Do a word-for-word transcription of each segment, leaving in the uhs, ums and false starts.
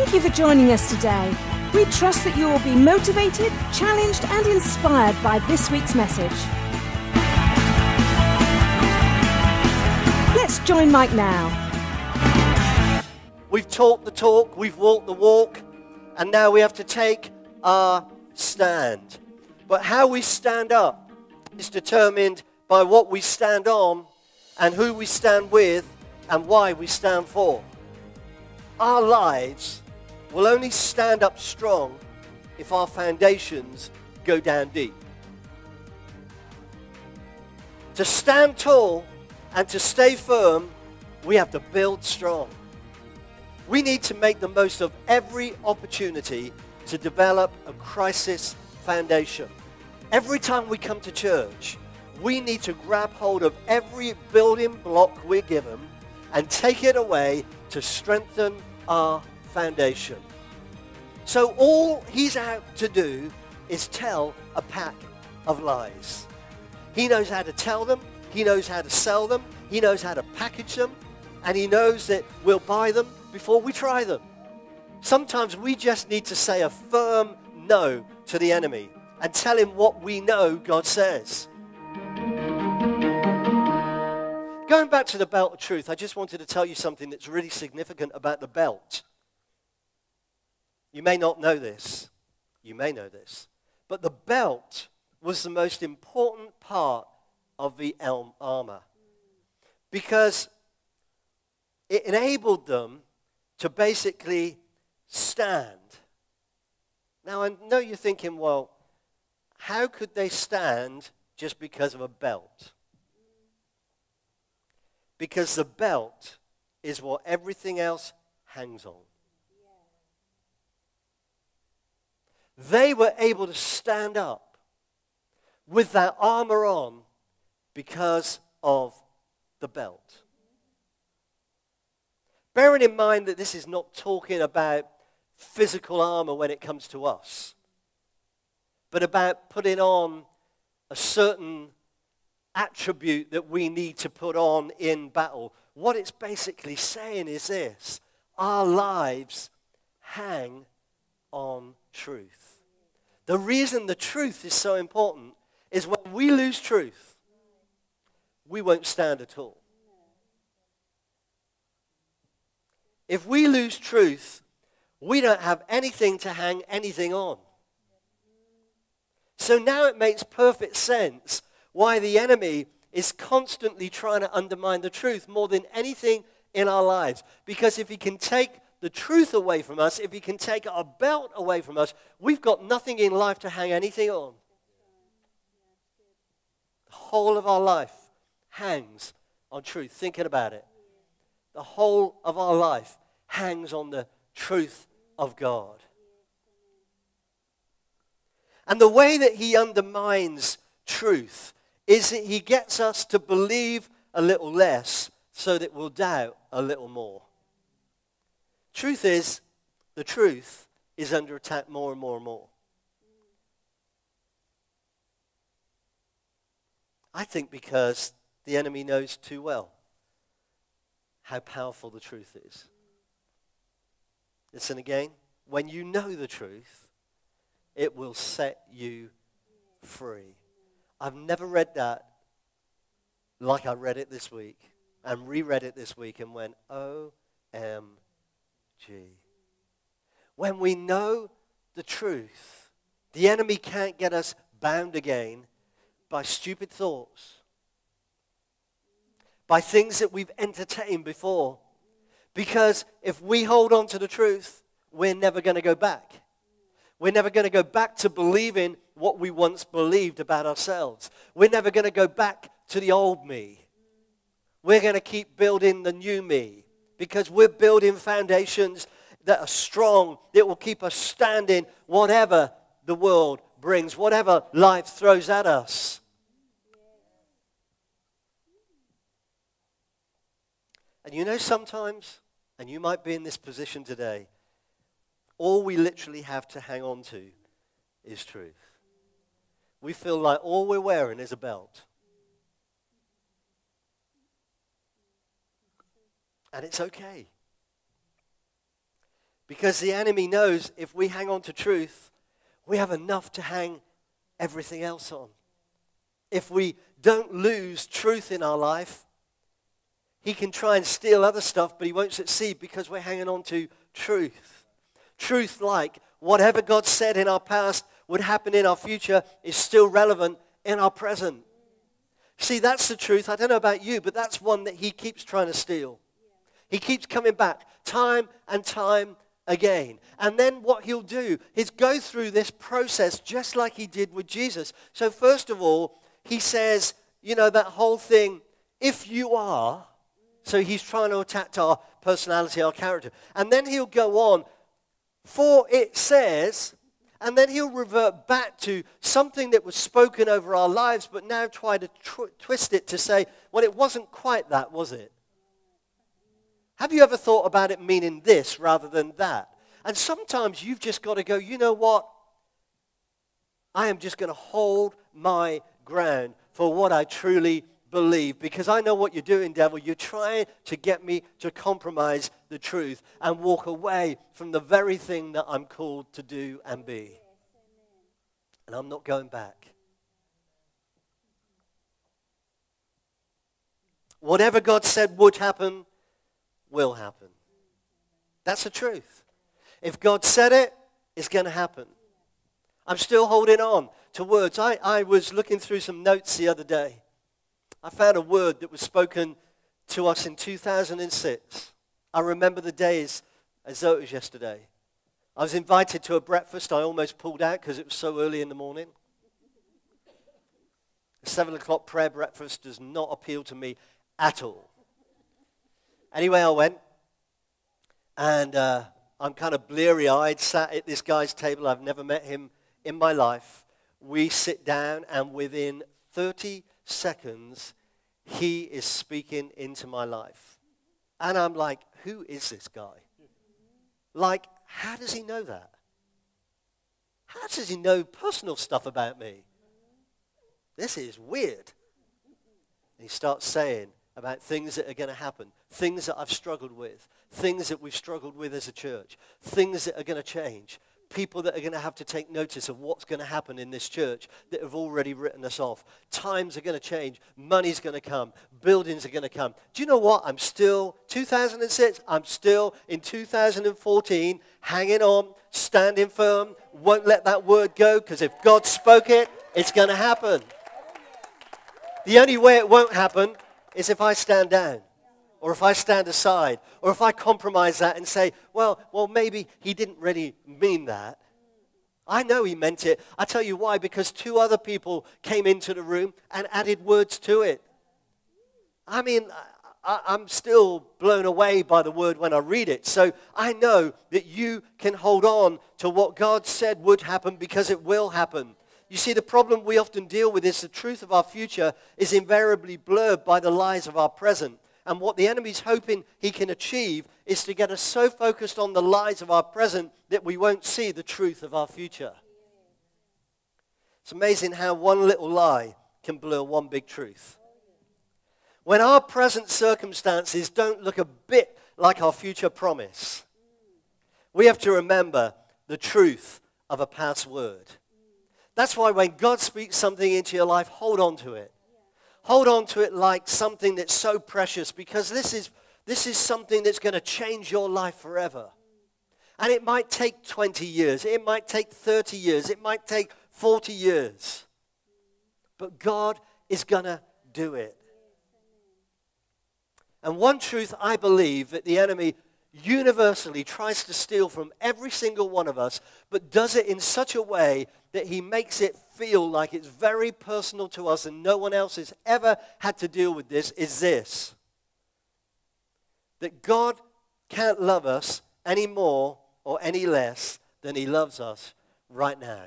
Thank you for joining us today. We trust that you will be motivated, challenged, and inspired by this week's message. Let's join Mike now. We've talked the talk, we've walked the walk, and now we have to take our stand. But how we stand up is determined by what we stand on and who we stand with and why we stand for. Our lives will only stand up strong if our foundations go down deep. To stand tall and to stay firm, we have to build strong. We need to make the most of every opportunity to develop a crisis foundation. Every time we come to church, we need to grab hold of every building block we're given and take it away to strengthen our foundation. So all he's out to do is tell a pack of lies. He knows how to tell them, he knows how to sell them, he knows how to package them, and he knows that we'll buy them before we try them. Sometimes we just need to say a firm no to the enemy and tell him what we know God says. Going back to the belt of truth, I just wanted to tell you something that's really significant about the belt. You may not know this. You may know this. But the belt was the most important part of the elm armor because it enabled them to basically stand. Now, I know you're thinking, well, how could they stand just because of a belt? Because the belt is what everything else hangs on. They were able to stand up with that armor on because of the belt. Bearing in mind that this is not talking about physical armor when it comes to us, but about putting on a certain attribute that we need to put on in battle. What it's basically saying is this: our lives hang on truth. The reason the truth is so important is when we lose truth, we won't stand at all. If we lose truth, we don't have anything to hang anything on. So now it makes perfect sense why the enemy is constantly trying to undermine the truth more than anything in our lives. Because if he can take the truth away from us, if he can take our belt away from us, we've got nothing in life to hang anything on. The whole of our life hangs on truth. Thinking about it. The whole of our life hangs on the truth of God. And the way that he undermines truth is that he gets us to believe a little less so that we'll doubt a little more. Truth is, the truth is under attack more and more and more. I think because the enemy knows too well how powerful the truth is. Listen again. When you know the truth, it will set you free. I've never read that like I read it this week and reread it this week and went, O M G. When we know the truth, the enemy can't get us bound again by stupid thoughts, by things that we've entertained before. Because if we hold on to the truth, we're never going to go back. We're never going to go back to believing what we once believed about ourselves. We're never going to go back to the old me. We're going to keep building the new me because we're building foundations that are strong, that will keep us standing whatever the world brings, whatever life throws at us. And you know, sometimes, and you might be in this position today, all we literally have to hang on to is truth. We feel like all we're wearing is a belt. And it's okay. Because the enemy knows if we hang on to truth, we have enough to hang everything else on. If we don't lose truth in our life, he can try and steal other stuff, but he won't succeed because we're hanging on to truth. Truth like whatever God said in our past would happen in our future is still relevant in our present. See, that's the truth. I don't know about you, but that's one that he keeps trying to steal. He keeps coming back time and time again. And then what he'll do is go through this process just like he did with Jesus. So first of all, he says, you know, that whole thing, if you are, so he's trying to attack our personality, our character. And then he'll go on, for it says, and then he'll revert back to something that was spoken over our lives, but now try to tw- twist it to say, well, it wasn't quite that, was it? Have you ever thought about it meaning this rather than that? And sometimes you've just got to go, you know what? I am just going to hold my ground for what I truly believe, because I know what you're doing, devil. You're trying to get me to compromise the truth and walk away from the very thing that I'm called to do and be. And I'm not going back. Whatever God said would happen, will happen. That's the truth. If God said it, it's going to happen. I'm still holding on to words. I, I was looking through some notes the other day. I found a word that was spoken to us in two thousand six. I remember the days as though it was yesterday. I was invited to a breakfast. I almost pulled out because it was so early in the morning. A seven o'clock prayer breakfast does not appeal to me at all. Anyway, I went, and uh, I'm kind of bleary-eyed, sat at this guy's table. I've never met him in my life. We sit down, and within thirty seconds, he is speaking into my life. And I'm like, who is this guy? Like, how does he know that? How does he know personal stuff about me? This is weird. And he starts saying about things that are going to happen, things that I've struggled with, things that we've struggled with as a church, things that are going to change, people that are going to have to take notice of what's going to happen in this church that have already written us off. Times are going to change. Money's going to come. Buildings are going to come. Do you know what? I'm still, two thousand six, I'm still in two thousand fourteen, hanging on, standing firm, won't let that word go, because if God spoke it, it's going to happen. The only way it won't happen is if I stand down, or if I stand aside, or if I compromise that and say, well, well, maybe he didn't really mean that. I know he meant it. I tell you why, because two other people came into the room and added words to it. I mean, I, I'm still blown away by the word when I read it. So I know that you can hold on to what God said would happen, because it will happen. You see, the problem we often deal with is the truth of our future is invariably blurred by the lies of our present. And what the enemy's hoping he can achieve is to get us so focused on the lies of our present that we won't see the truth of our future. It's amazing how one little lie can blur one big truth. When our present circumstances don't look a bit like our future promise, we have to remember the truth of a past word. That's why when God speaks something into your life, hold on to it. Hold on to it like something that's so precious, because this is, this is something that's going to change your life forever. And it might take twenty years. It might take thirty years. It might take forty years. But God is going to do it. And one truth I believe that the enemy universally tries to steal from every single one of us, but does it in such a way that he makes it feel like it's very personal to us and no one else has ever had to deal with this, is this: that God can't love us any more or any less than he loves us right now.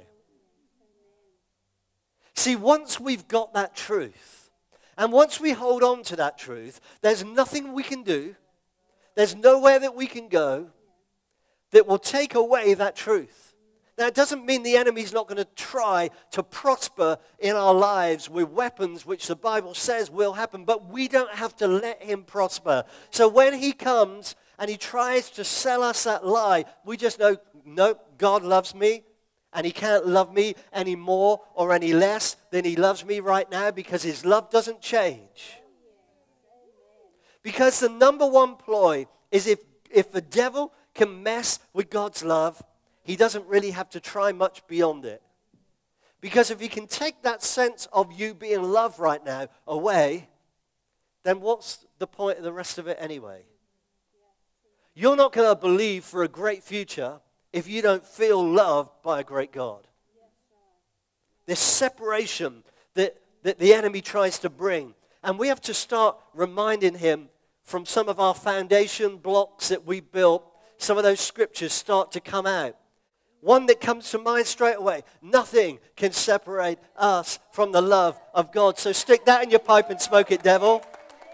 See, once we've got that truth, and once we hold on to that truth, there's nothing we can do, there's nowhere that we can go that will take away that truth. Now, it doesn't mean the enemy's not going to try to prosper in our lives with weapons, which the Bible says will happen, but we don't have to let him prosper. So when he comes and he tries to sell us that lie. We just know, no, God loves me, and he can't love me any more or any less than he loves me right now, because his love doesn't change. Because the number one ploy is if, if the devil can mess with God's love, he doesn't really have to try much beyond it. Because if he can take that sense of you being loved right now away, then what's the point of the rest of it anyway? You're not going to believe for a great future if you don't feel loved by a great God. This separation that, that the enemy tries to bring. And we have to start reminding him from some of our foundation blocks that we built, some of those scriptures start to come out. One that comes to mind straight away: nothing can separate us from the love of God. So stick that in your pipe and smoke it, devil.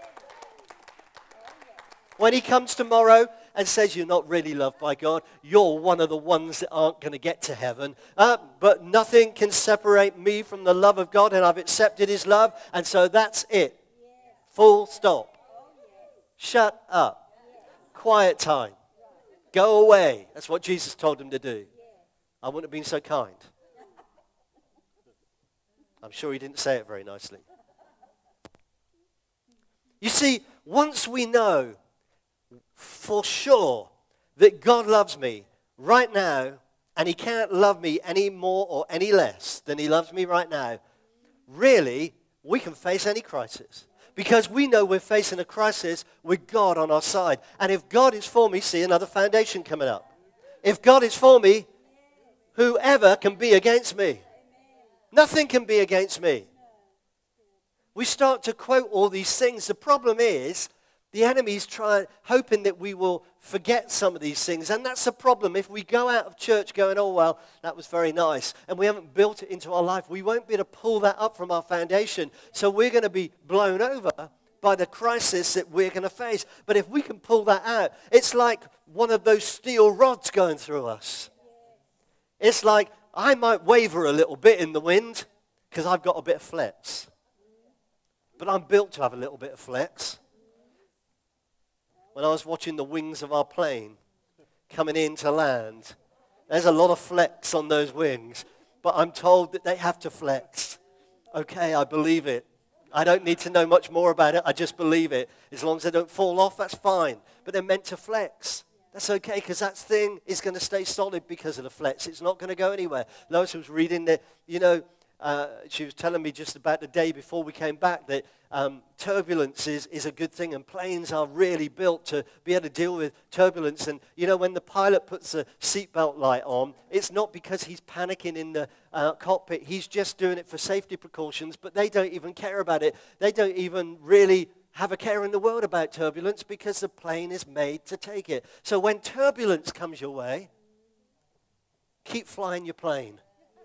When he comes tomorrow and says you're not really loved by God, you're one of the ones that aren't going to get to heaven. Uh, but nothing can separate me from the love of God, and I've accepted his love, and so that's it. Full stop. Shut up. Quiet time. Go away. That's what Jesus told him to do. I wouldn't have been so kind. I'm sure he didn't say it very nicely. You see, once we know for sure that God loves me right now, and he can't love me any more or any less than he loves me right now, really, we can face any crisis. Because we know we're facing a crisis with God on our side. And if God is for me, see another foundation coming up. If God is for me, whoever can be against me? Nothing can be against me. We start to quote all these things. The problem is, the enemy's trying, hoping that we will forget some of these things. And that's the problem. If we go out of church going, oh, well, that was very nice, and we haven't built it into our life, we won't be able to pull that up from our foundation. So we're going to be blown over by the crisis that we're going to face. But if we can pull that out, it's like one of those steel rods going through us. It's like I might waver a little bit in the wind because I've got a bit of flex. But I'm built to have a little bit of flex. When I was watching the wings of our plane coming in to land, there's a lot of flex on those wings, but I'm told that they have to flex. Okay, I believe it. I don't need to know much more about it. I just believe it. As long as they don't fall off, that's fine. But they're meant to flex. That's okay, because that thing is going to stay solid because of the flex. It's not going to go anywhere. Lois was reading that, you know, uh, she was telling me just about the day before we came back that um, turbulence is, is a good thing, and planes are really built to be able to deal with turbulence. And, you know, when the pilot puts a seatbelt light on, it's not because he's panicking in the uh, cockpit. He's just doing it for safety precautions, but they don't even care about it. They don't even really have a care in the world about turbulence because the plane is made to take it. So when turbulence comes your way, keep flying your plane.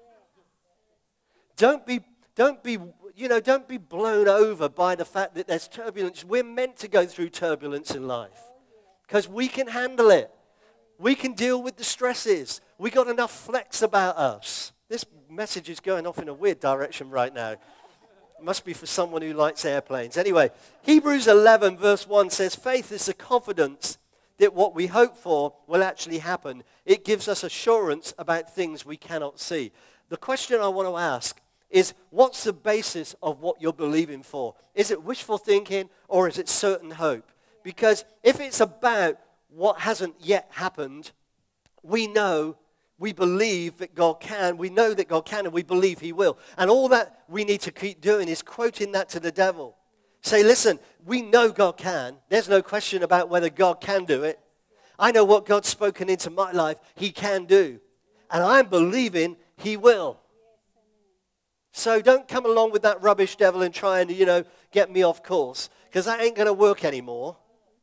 Don't be, don't be, you know, don't be blown over by the fact that there's turbulence. We're meant to go through turbulence in life because we can handle it. We can deal with the stresses. We got enough flex about us. This message is going off in a weird direction right now. It must be for someone who likes airplanes. Anyway, Hebrews eleven verse one says, faith is the confidence that what we hope for will actually happen. It gives us assurance about things we cannot see. The question I want to ask is, what's the basis of what you're believing for? Is it wishful thinking or is it certain hope? Because if it's about what hasn't yet happened, we know, we believe that God can, we know that God can, and we believe he will. And all that we need to keep doing is quoting that to the devil. Say, listen, we know God can. There's no question about whether God can do it. I know what God's spoken into my life, he can do. And I'm believing he will. So don't come along with that rubbish, devil, and try and, you know, get me off course, because that ain't going to work anymore.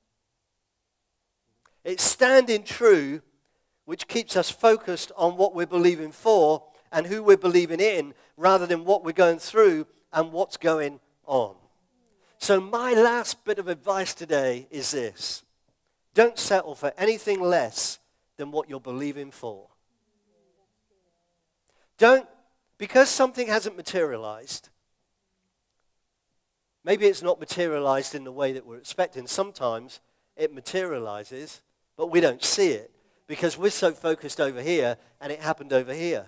It's standing true which keeps us focused on what we're believing for and who we're believing in, rather than what we're going through and what's going on. So my last bit of advice today is this. Don't settle for anything less than what you're believing for. Don't, because something hasn't materialized, maybe it's not materialized in the way that we're expecting. Sometimes it materializes but we don't see it because we're so focused over here and it happened over here.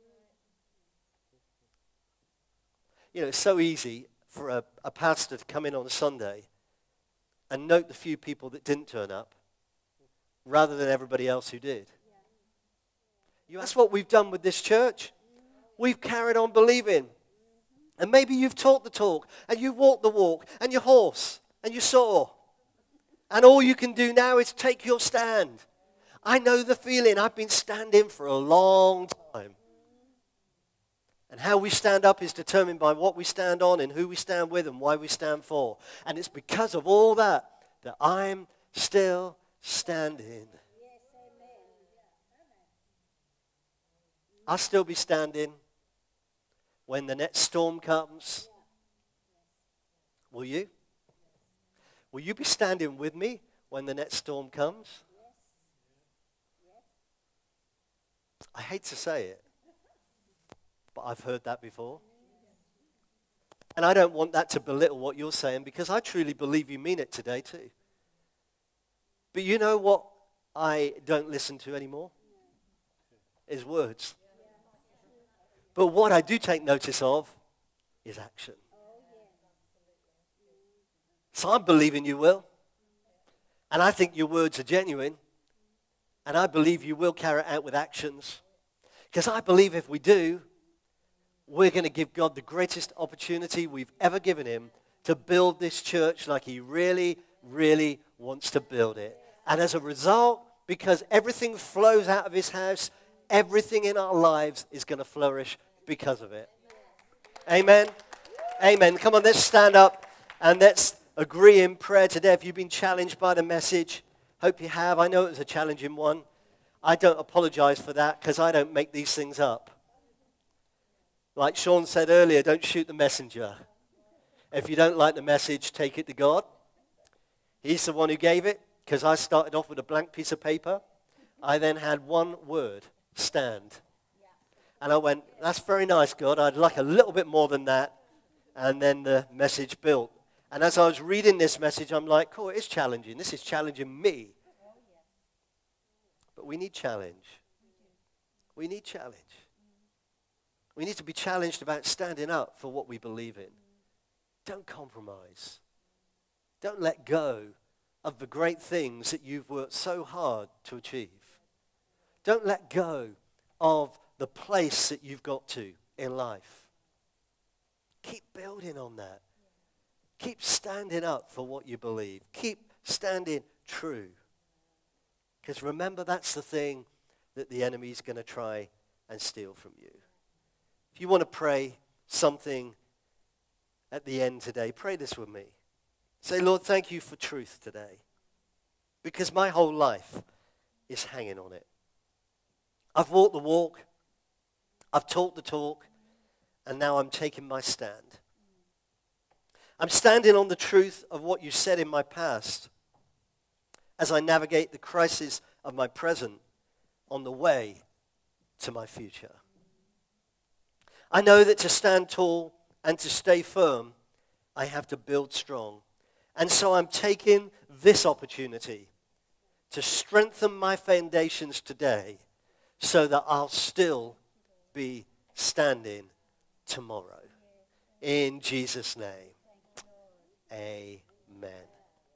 You know, it's so easy for a, a pastor to come in on a Sunday and note the few people that didn't turn up rather than everybody else who did. You, that's what we've done with this church. We've carried on believing. And maybe you've talked the talk, and you've walked the walk, and you're hoarse, and you saw. And all you can do now is take your stand. I know the feeling. I've been standing for a long time. And how we stand up is determined by what we stand on and who we stand with and why we stand for. And it's because of all that that I'm still standing. I'll still be standing when the next storm comes. Will you? Will you be standing with me when the next storm comes? I hate to say it, but I've heard that before. And I don't want that to belittle what you're saying because I truly believe you mean it today too. But you know what I don't listen to anymore? Is words. But what I do take notice of is action. So I'm believing you will. And I think your words are genuine. And I believe you will carry it out with actions. Because I believe if we do, we're going to give God the greatest opportunity we've ever given him to build this church like he really, really wants to build it. And as a result, because everything flows out of his house, everything in our lives is going to flourish because of it. Amen. Amen. Come on, let's stand up and let's agree in prayer today. If you've been challenged by the message, hope you have. I know it was a challenging one. I don't apologize for that because I don't make these things up. Like Sean said earlier, don't shoot the messenger. If you don't like the message, take it to God. He's the one who gave it because I started off with a blank piece of paper. I then had one word, stand. And I went, that's very nice, God. I'd like a little bit more than that. And then the message built. And as I was reading this message, I'm like, oh, it is challenging. This is challenging me. But we need challenge. We need challenge. We need to be challenged about standing up for what we believe in. Don't compromise. Don't let go of the great things that you've worked so hard to achieve. Don't let go of the place that you've got to in life. Keep building on that. Keep standing up for what you believe. Keep standing true. Because remember, that's the thing that the enemy's going to try and steal from you. If you want to pray something at the end today, pray this with me. Say, Lord, thank you for truth today. Because my whole life is hanging on it. I've walked the walk. I've talked the talk. And now I'm taking my stand. I'm standing on the truth of what you said in my past as I navigate the crisis of my present on the way to my future. I know that to stand tall and to stay firm, I have to build strong. And so I'm taking this opportunity to strengthen my foundations today so that I'll still be standing tomorrow. In Jesus' name, amen.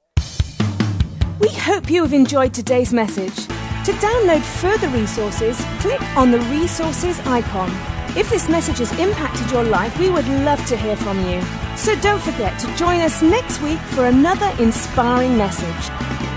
We hope you have enjoyed today's message. To download further resources, click on the resources icon. If this message has impacted your life, we would love to hear from you. So don't forget to join us next week for another inspiring message.